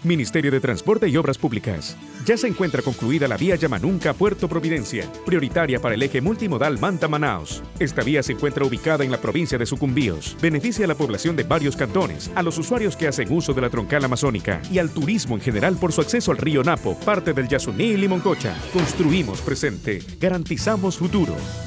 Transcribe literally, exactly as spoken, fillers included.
Ministerio de Transporte y Obras Públicas. Ya se encuentra concluida la vía Yamanunca-Puerto Providencia, prioritaria para el eje multimodal Manta-Manaos. Esta vía se encuentra ubicada en la provincia de Sucumbíos. Beneficia a la población de varios cantones, a los usuarios que hacen uso de la troncal amazónica y al turismo en general por su acceso al río Napo, parte del Yasuní y Limoncocha. Construimos presente, garantizamos futuro.